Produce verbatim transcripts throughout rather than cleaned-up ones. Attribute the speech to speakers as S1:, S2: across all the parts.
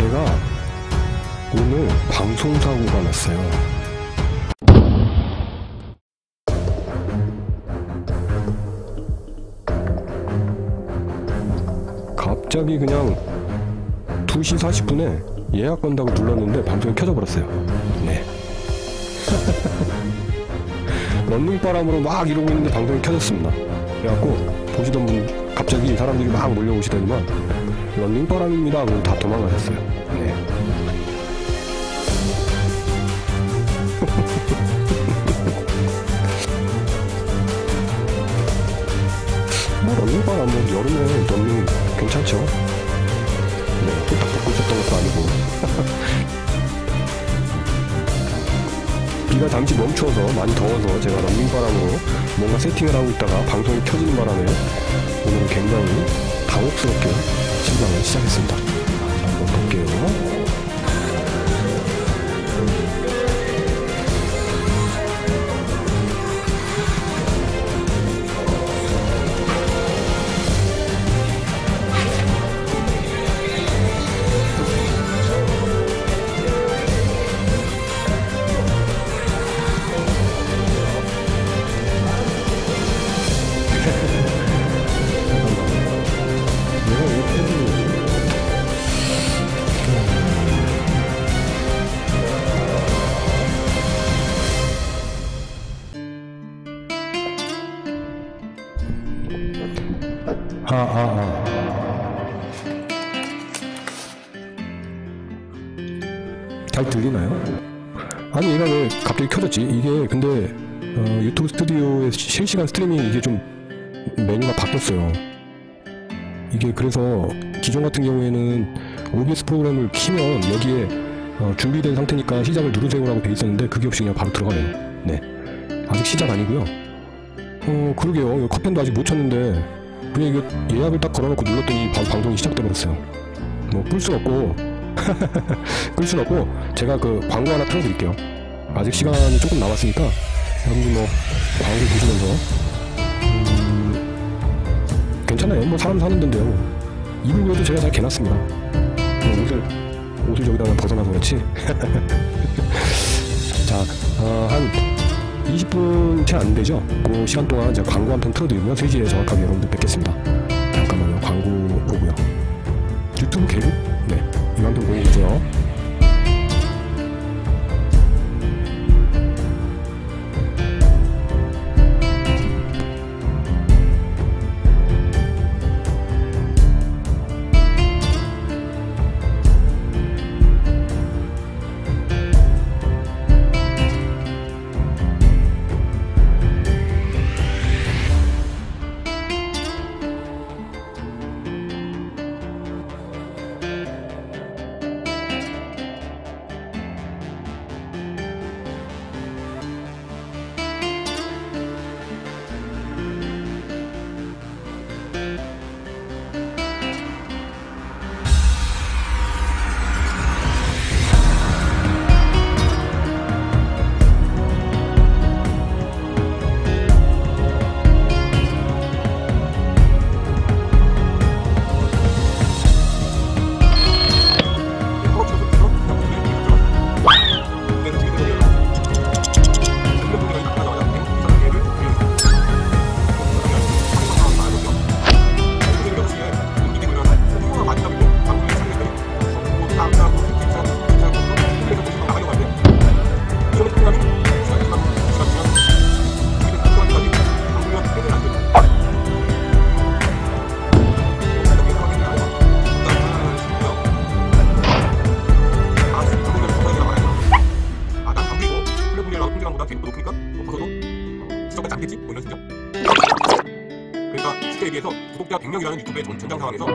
S1: 제가 오늘 방송사고가 났어요. 갑자기 그냥 두 시 사십 분에 예약 건다고 눌렀는데 방송이 켜져 버렸어요. 네. 런닝바람으로 막 이러고 있는데 방송이 켜졌습니다. 그래갖고 보시던 분 갑자기 사람들이 막 몰려오시더니만 런닝바람입니다 하고 다 도망가셨어요. 네. 뭐 런닝바람 뭐 여름에 런닝 괜찮죠? 네, 딱 벗고 있었던 것도 아니고 비가 잠시 멈춰서 많이 더워서 제가 런닝바람으로 뭔가 세팅을 하고 있다가 방송이 켜지는 바람에 오늘은 굉장히 당혹스럽게 신방을 시작했습니다. 자, 한번 볼게요. 아, 아, 아. 잘 들리나요? 아니, 얘가 왜 갑자기 켜졌지? 이게 근데 어, 유튜브 스튜디오의 실시간 스트리밍이 이게 좀 메뉴가 바뀌었어요. 이게 그래서 기존 같은 경우에는 오비에스 프로그램을 키면 여기에 어, 준비된 상태니까 시작을 누르세요라고 돼 있었는데 그게 없이 그냥 바로 들어가네요. 네, 아직 시작 아니고요. 어, 그러게요. 컷펜도 아직 못 쳤는데 그냥 이거 예약을 딱 걸어놓고 눌렀더니 바로 방송이 시작돼버렸어요. 뭐 끌 순 없고 끌 순 없고 제가 그 광고 하나 틀어드릴게요. 아직 시간이 조금 남았으니까 여러분들 뭐 광고 보시면서 음, 괜찮아요. 뭐 사람 사는 데인데요. 이불 그래도 제가 잘 개놨습니다. 뭐 옷을 옷을 저기다가 벗어나서 그렇지. 자, 어, 한 이십 분 채 안 되죠? 그 시간 동안 제가 광고 한 편 틀어드리면 세 시에 정확하게 여러분들 뵙겠습니다. 잠깐만요. 광고 보고요. 유튜브 계속? 네. 이거 한 편 보고 계세요.
S2: 실제에 비해서 구독자 백 명이라는 유튜브의 전, 전장 상황에서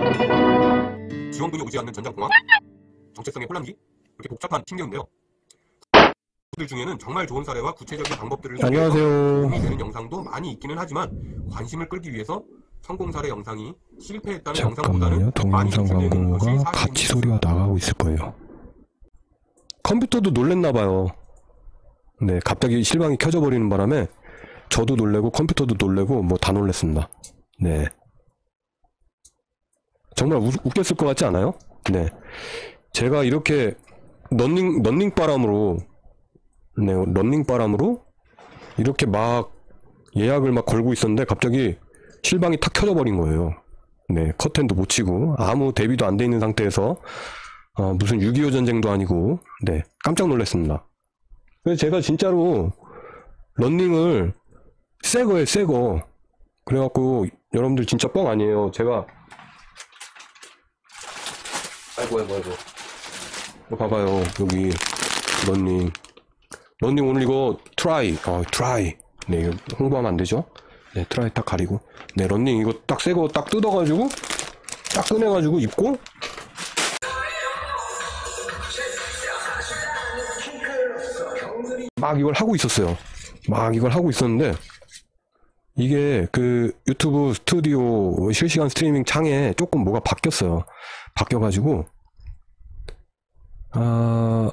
S2: 지원군이 오지 않는 전장 공황, 정체성의 혼란기, 이렇게 복잡한 심경인데요. 들 중에는 정말 좋은 사례와 구체적인 방법들을
S1: 안녕하세요.
S2: 도움이 되는 영상도 많이 있기는 하지만 관심을 끌기 위해서 성공 사례 영상이 실패했다는 영상보다는
S1: 동영상 광고가 같이 소리가 나가고 있을 거예요. 컴퓨터도 놀랬나봐요. 네, 갑자기 실방이 켜져 버리는 바람에 저도 놀래고 컴퓨터도 놀래고 뭐 다 놀랬습니다. 네, 정말 우, 웃겼을 것 같지 않아요? 네, 제가 이렇게 런닝 런닝 바람으로 네 런닝 바람으로 이렇게 막 예약을 막 걸고 있었는데 갑자기 실방이 탁 켜져 버린 거예요. 네, 커튼도 못 치고 아무 대비도 안 돼 있는 상태에서 어, 무슨 육이오 전쟁도 아니고 네 깜짝 놀랐습니다. 그래서 제가 진짜로 런닝을 새 거에 새 거. 그래갖고 여러분들 진짜 뻥 아니에요. 제가 아이고 아이고 아이고 이거 봐봐요. 여기 런닝 런닝 오늘 이거 트라이 어 트라이 네 이거 홍보하면 안 되죠. 네 트라이 딱 가리고 네 런닝 이거 딱 새 거 딱 뜯어가지고 딱 꺼내가지고 입고 막 이걸 하고 있었어요. 막 이걸 하고 있었는데 이게 그 유튜브 스튜디오 실시간 스트리밍 창에 조금 뭐가 바뀌었어요. 바뀌어가지고 아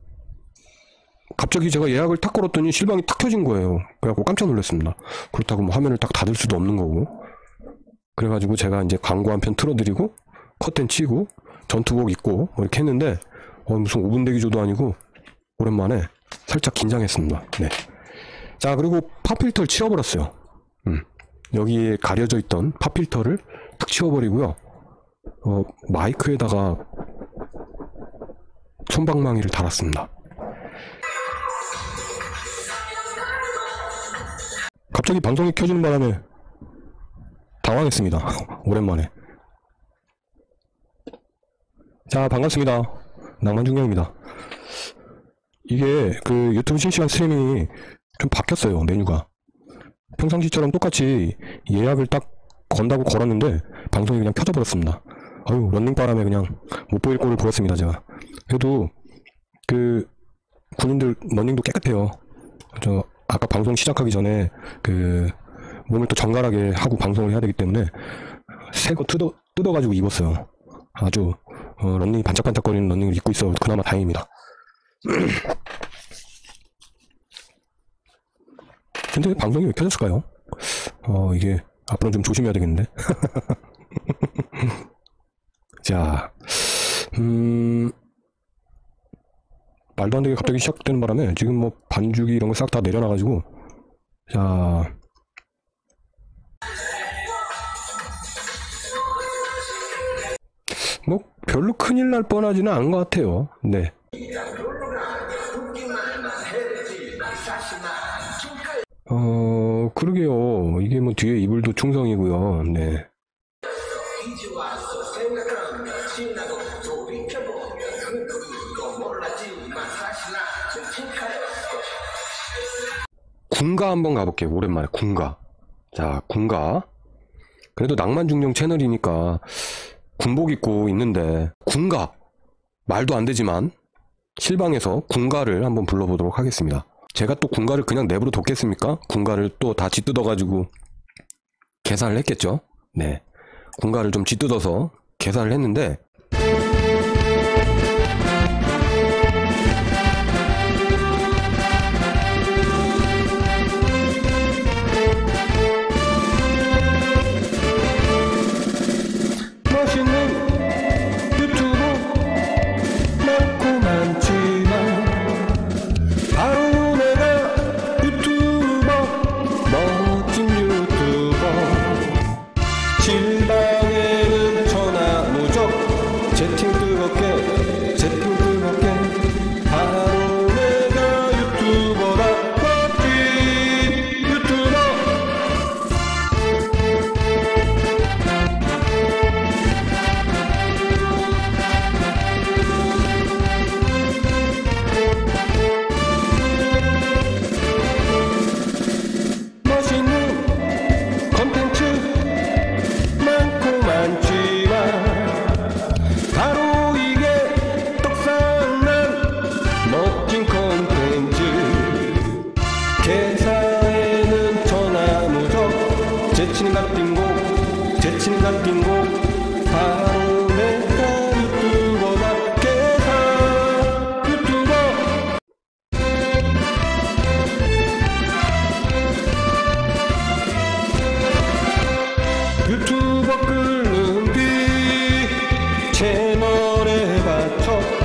S1: 갑자기 제가 예약을 탁 걸었더니 실방이 탁 켜진 거예요. 그래갖고 깜짝 놀랐습니다. 그렇다고 뭐 화면을 딱 닫을 수도 없는 거고. 그래가지고 제가 이제 광고 한 편 틀어드리고 커튼 치고 전투복 입고 뭐 이렇게 했는데 어, 무슨 오 분 대기조도 아니고 오랜만에 살짝 긴장했습니다. 네. 자 그리고 팝필터를 치워버렸어요. 음. 여기에 가려져 있던 팝필터를 탁 치워버리고요. 어, 마이크에다가 손방망이를 달았습니다. 갑자기 방송이 켜지는 바람에 당황했습니다. 오랜만에. 자 반갑습니다. 낭만중경입니다. 이게 그 유튜브 실시간 스트리밍이 좀 바뀌었어요. 메뉴가 평상시처럼 똑같이 예약을 딱 건다고 걸었는데 방송이 그냥 켜져 버렸습니다. 아유 런닝 바람에 그냥 못 보일 꼴을 보였습니다. 제가 그래도 그 군인들 런닝도 깨끗해요. 저 아까 방송 시작하기 전에 그 몸을 또 정갈하게 하고 방송을 해야 되기 때문에 새 거 뜯어 뜯어가지고 입었어요. 아주 어, 런닝이 반짝반짝거리는 런닝을 입고 있어 그나마 다행입니다. 근데 방송이 왜 켜졌을까요? 어 이게 앞으로 좀 조심해야 되겠는데. 자, 음 말도 안 되게 갑자기 시작되는 바람에 지금 뭐 반죽이 이런 거 싹 다 내려놔가지고 자. 뭐 별로 큰일 날 뻔하지는 않은 것 같아요. 네. 어 그러게요. 이게 뭐 뒤에 이불도 충성이고요. 네. 군가 한번 가볼게요. 오랜만에 군가. 자 군가. 그래도 낭만중령 채널이니까 군복 입고 있는데 군가 말도 안 되지만 실방에서 군가를 한번 불러보도록 하겠습니다. 제가 또 군가를 그냥 내버려 뒀겠습니까? 군가를 또 다 짓뜯어가지고 개사를 했겠죠. 네, 군가를 좀 짓뜯어서 개사를 했는데 실방에는 천하무적 채팅 뜨겁게 채팅 뜨겁게 바로 내가 유튜버다 멋진 유튜버 멋있는 컨텐츠 바로 이게 떡상난 멋진 콘텐츠 개사에는 천하무적 재치는 갓띵고 재치는 갓띵고 바로 내가 유튜버다 개사 유튜버 유튜버 끓는 빛 채널에 받쳐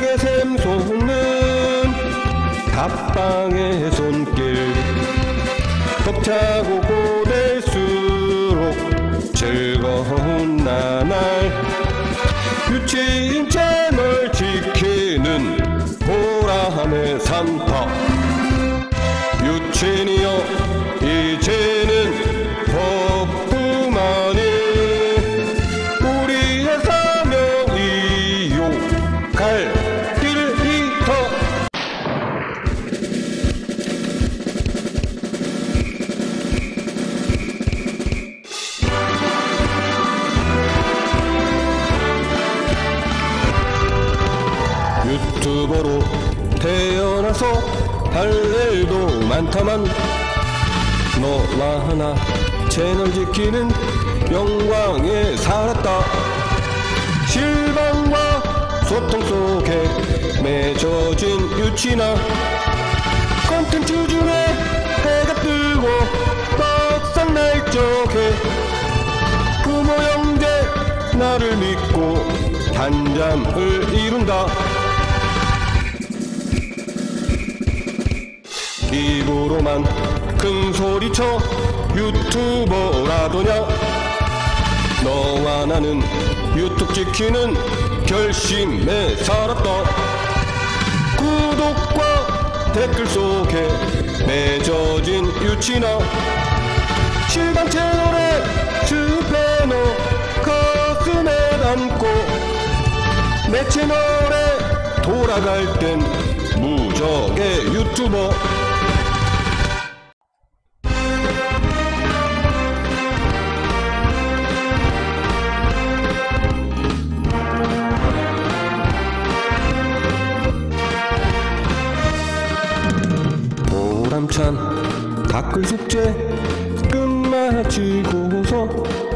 S1: 힘차게 샘솟는 답방의 손길 벅차고 고될수록 즐거운 나날 유치인 채널 지키는 보람의 산타 유치인이여 이제는 버프만이 우리의 사명이요 갈 길이터 유튜버로 태어나서 할 일도 많다만 너와 하나 채널 지키는 영광에 살았다. 실망과 소통 속에 맺어진 유치나 컨텐츠 중에 해가 뜨고 떡상 날 적에 부모 형제 나를 믿고 단잠을 이룬다. 입으로만 큰 소리쳐 유튜버라더냐. 너와 나는 유튜브 지키는 결심에 살았다. 구독과 댓글 속에 맺어진 유치나 실감 채널에 스패너 가슴에 담고 내 채널에 돌아갈 땐 무적의 유튜버. 보람찬 댓글 숙제 끝마치고서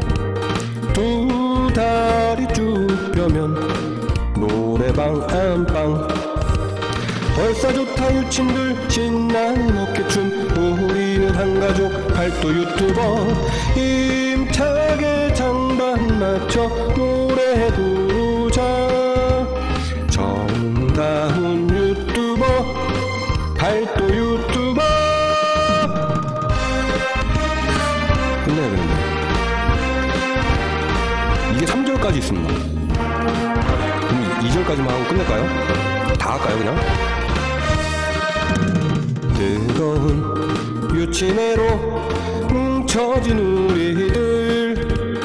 S1: 두 다리 쭉 펴면 노래방 안방 벌써 좋다 유친들 신나는 어깨춤 우리는 한가족 팔도 유튜버 힘차게 장단 맞춰 노래 부르자. 정다운 유튜버 팔도 유튜버. 끝내야 되는데 이게 삼 절까지 있습니다. 그럼 이 절까지만 하고 끝낼까요? 다 할까요 그냥? 뜨거운 유치내로 뭉쳐진 우리들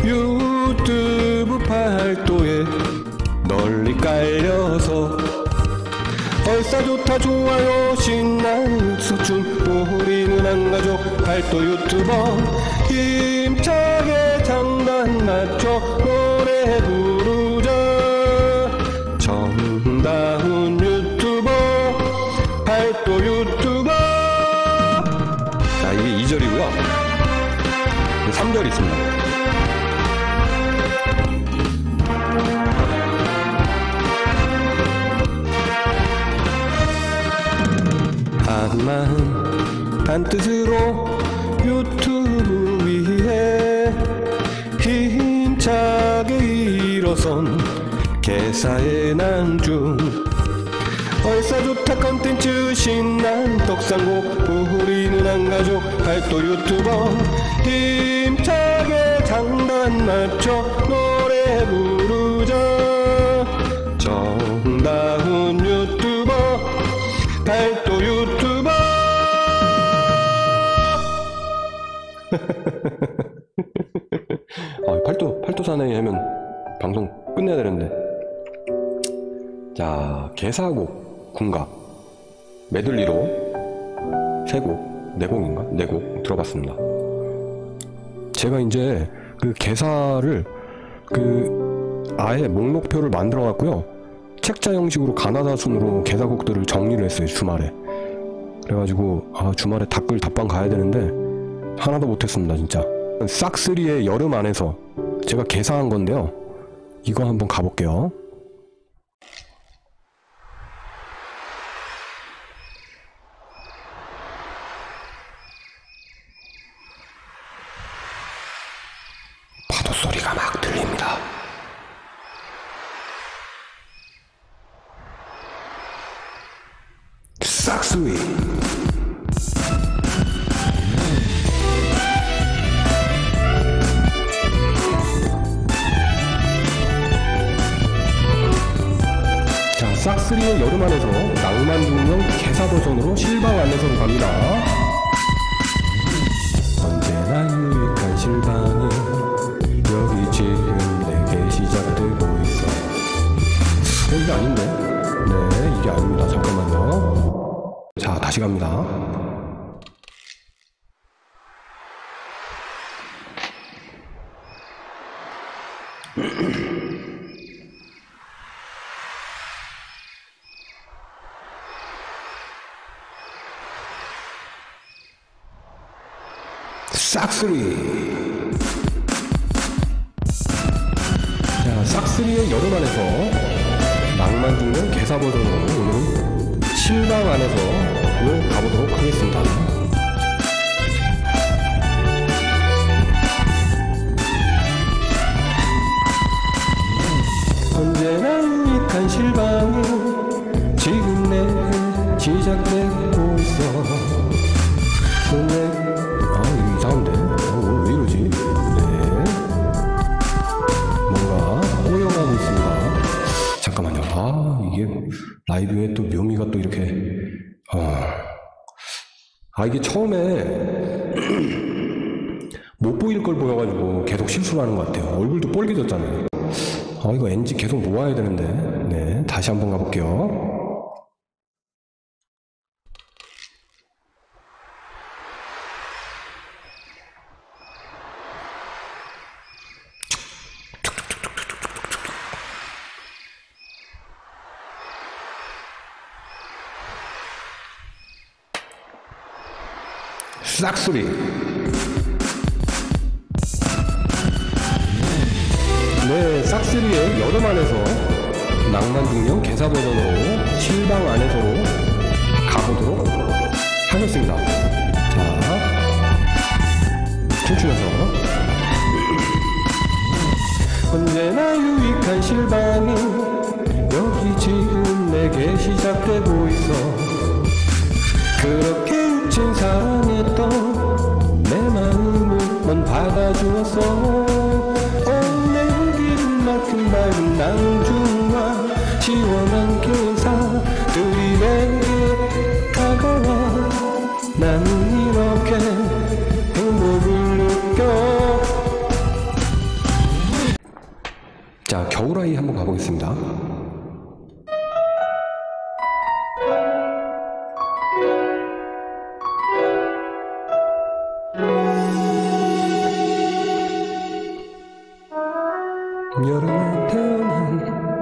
S1: 유튜브 팔도에 널리 깔려서 얼싸 좋다 좋아요 신나는 육수춤 우리는 한가족 팔도 유튜버 힘차게 장단 맞춰 노래 부르자. 정다운 유튜버 팔도 유튜버. 자 이게 이 절이고요 삼 절이 있습니다. 한마음 한뜻으로 유튜브 위에 힘차게 일어선 개사의 난중 얼싸 좋다 컨텐츠 신난 떡상곡 우리는 한가족 팔도 유튜버 힘차게 장단 맞춰 노래 부르자. 정다운 유튜버 팔도 유튜버. 아, 팔도 팔도 사나이 하면 방송 끝내야 되는데. 자, 개사곡 군가 메들리로 세 곡, 네 곡인가? 네 곡 들어봤습니다. 제가 이제 그 개사를 그 아예 목록표를 만들어 갖고요. 책자 형식으로 가나다 순으로 개사곡들을 정리를 했어요 주말에. 그래가지고 아 주말에 댓글 답방 가야 되는데 하나도 못했습니다 진짜. 싹쓰리의 여름 안에서 제가 개사한 건데요. 이거 한번 가볼게요. 파도 소리가 막 들립니다. 싹수리. 자, 싹쓰리의 여름 안에서 낭만 중령 개사 버전으로 실방 안에서로 갑니다. 언제나 유익한 실방이 여기 지금 내게 시작되고 있어. 어, 이게 아닌데? 네, 이게 아닙니다. 잠깐만요. 자, 다시 갑니다. 싹쓰리. 자, 싹쓰리의 여름 안에서 낭만 중년 개사 버전으로 오늘은 실방 안에서 가보도록 하겠습니다. 언제나 유익한 실방이 지금 내 시작되고 있어. 근데 아, 이거 이상한데? 어, 왜 이러지? 네. 뭔가 꼬여가고 있습니다. 잠깐만요. 아, 이게 라이브에 또 묘미가 또 이렇게. 아, 아 이게 처음에 못 보일 걸 보여가지고 계속 실수를 하는 것 같아요. 얼굴도 뻘개졌잖아요. 아, 이거 엔지 계속 모아야 되는데. 네. 다시 한번 가볼게요. 싹수리. 네, 싹수리의 여름 안에서 낭만 중년 개사 버전으로 실방 안에서로 가보도록 하겠습니다. 자, 춤추면서 언제나 유익한 실방이 여기 지금 내게 시작되고 있어. 그렇게 미친 사랑했던 내 마음을 넌 받아주었어. 어, 내 기름만큼 밝은 낭중과 시원한 기사들이 내게 다가와. 나는 이렇게 행복을 느껴. 자, 겨울아이 한번 가보겠습니다. 여름에 태어난.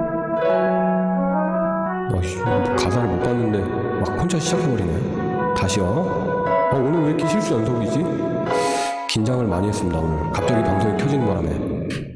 S1: 아씨, 가사를 못 봤는데 막 혼자 시작해버리네. 다시요. 아, 오늘 왜 이렇게 실수 연속이지? 긴장을 많이 했습니다. 오늘 갑자기 방송이 켜지는 바람에.